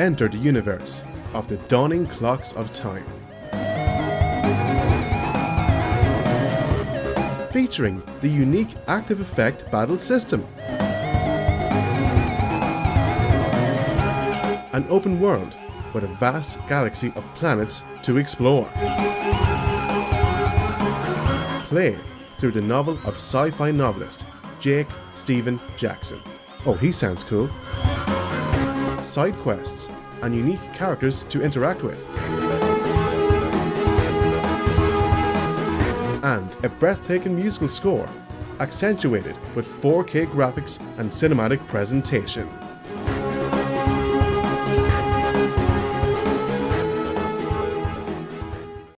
enter the universe of the dawning clocks of time. Featuring the unique active effect battle system, an open world with a vast galaxy of planets to explore. Play through the novel of sci-fi novelist Jake Stephen Jackson. Oh, he sounds cool. Side quests and unique characters to interact with. And a breathtaking musical score, accentuated with 4K graphics and cinematic presentation.